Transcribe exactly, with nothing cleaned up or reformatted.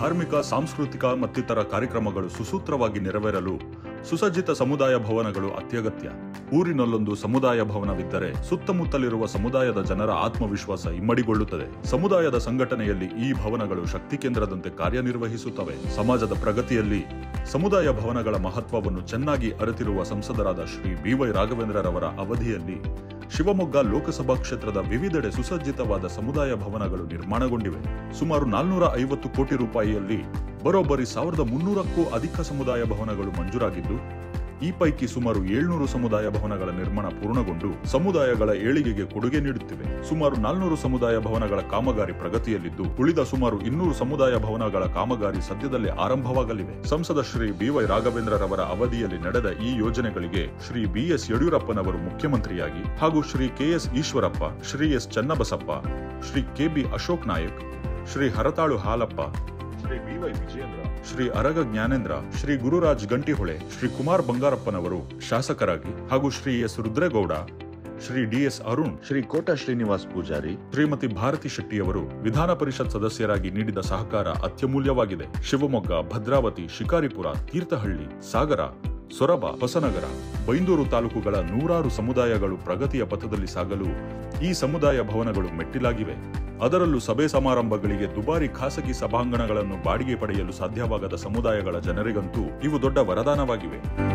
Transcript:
ಧಾರ್ಮಿಕ, ಸಾಂಸ್ಕೃತಿಕ ಮತ್ತಿತರ ಕಾರ್ಯಕ್ರಮಗಳು ಸುಸೂತ್ರವಾಗಿ ನೆರವೇರಲು ಸುಸಜ್ಜಿತ ಸಮುದಾಯ ಭವನಗಳು ಅತ್ಯಗತ್ಯ. ಊರಿನಲ್ಲೊಂದು ಸಮುದಾಯ ಭವನವಿದ್ದರೆ ಸುತ್ತಮುತ್ತಲಿರುವ ಸಮುದಾಯದ ಜನರ ಆತ್ಮವಿಶ್ವಾಸ ಇಮ್ಮಡಿಗೊಳ್ಳುತ್ತದೆ. ಸಮುದಾಯದ ಸಂಘಟನೆಯಲ್ಲಿ ಈ ಭವನಗಳು ಶಕ್ತಿ ಕೇಂದ್ರದಂತೆ ಕಾರ್ಯನಿರ್ವಹಿಸುತ್ತವೆ. ಸಮಾಜದ ಪ್ರಗತಿಯಲ್ಲಿ ಸಮುದಾಯ ಭವನಗಳ ಮಹತ್ವವನ್ನು ಚೆನ್ನಾಗಿ ಅರಿತಿರುವ ಸಂಸದರಾದ ಶ್ರೀ ಬಿ ವೈ ರಾಘವೇಂದ್ರರವರ ಅವಧಿಯಲ್ಲಿ ಶಿವಮೊಗ್ಗ ಲೋಕಸಭಾ ಕ್ಷೇತ್ರದ ವಿವಿಧೆಡೆ ಸುಸಜ್ಜಿತವಾದ ಸಮುದಾಯ ಭವನಗಳು ನಿರ್ಮಾಣಗೊಂಡಿವೆ. ಸುಮಾರು ನಾಲ್ನೂರ ಐವತ್ತು ಕೋಟಿ ರೂಪಾಯಿಯಲ್ಲಿ ಬರೋಬ್ಬರಿ ಸಾವಿರದ ಮುನ್ನೂರಕ್ಕೂ ಅಧಿಕ ಸಮುದಾಯ ಭವನಗಳು ಮಂಜೂರಾಗಿದ್ದು, ಈ ಪೈಕಿ ಸುಮಾರು ಏಳ್ನೂರು ಸಮುದಾಯ ಭವನಗಳ ನಿರ್ಮಾಣ ಪೂರ್ಣಗೊಂಡು ಸಮುದಾಯಗಳ ಏಳಿಗೆಗೆ ಕೊಡುಗೆ ನೀಡುತ್ತಿವೆ. ಸುಮಾರು ನಾಲ್ನೂರು ಸಮುದಾಯ ಭವನಗಳ ಕಾಮಗಾರಿ ಪ್ರಗತಿಯಲ್ಲಿದ್ದು, ಉಳಿದ ಸುಮಾರು ಇನ್ನೂರು ಸಮುದಾಯ ಭವನಗಳ ಕಾಮಗಾರಿ ಸದ್ಯದಲ್ಲೇ ಆರಂಭವಾಗಲಿವೆ. ಸಂಸದ ಶ್ರೀ ಬಿ ವೈ ರಾಘವೇಂದ್ರರವರ ಅವಧಿಯಲ್ಲಿ ನಡೆದ ಈ ಯೋಜನೆಗಳಿಗೆ ಶ್ರೀ ಬಿ ಎಸ್ ಯಡಿಯೂರಪ್ಪನವರು ಮುಖ್ಯಮಂತ್ರಿಯಾಗಿ ಹಾಗೂ Shri K S Eshwarappa, Shri S Channabasappa, Shri K B Ashok Nayak, Shri Haratalu Halappa, Shri B Y Vijayendra, Shri Araga Jnanendra, Shri Gururaj Gantihole, Shri Kumar ಬಂಗಾರಪ್ಪನವರು ಶಾಸಕರಾಗಿ ಹಾಗೂ Shri S Rudregowda, Shri D S Arun, Shri Kota Srinivas Poojary, Shrimati Bharati ಶೆಟ್ಟಿಯವರು ವಿಧಾನ ಪರಿಷತ್ ಸದಸ್ಯರಾಗಿ ನೀಡಿದ ಸಹಕಾರ ಅತ್ಯಮೂಲ್ಯವಾಗಿದೆ. ಶಿವಮೊಗ್ಗ, ಭದ್ರಾವತಿ, ಶಿಕಾರಿಪುರ, ತೀರ್ಥಹಳ್ಳಿ, ಸಾಗರ, ಸೊರಬ, ಹೊಸನಗರ, ಬೈಂದೂರು ತಾಲೂಕುಗಳ ನೂರಾರು ಸಮುದಾಯಗಳು ಪ್ರಗತಿಯ ಪಥದಲ್ಲಿ ಸಾಗಲು ಈ ಸಮುದಾಯ ಭವನಗಳು ಮೆಟ್ಟಿಲಾಗಿವೆ. ಅದರಲ್ಲೂ ಸಭೆ ಸಮಾರಂಭಗಳಿಗೆ ದುಬಾರಿ ಖಾಸಗಿ ಸಭಾಂಗಣಗಳನ್ನು ಬಾಡಿಗೆ ಪಡೆಯಲು ಸಾಧ್ಯವಾಗದ ಸಮುದಾಯಗಳ ಜನರಿಗಂತೂ ಇವು ದೊಡ್ಡ ವರದಾನವಾಗಿವೆ.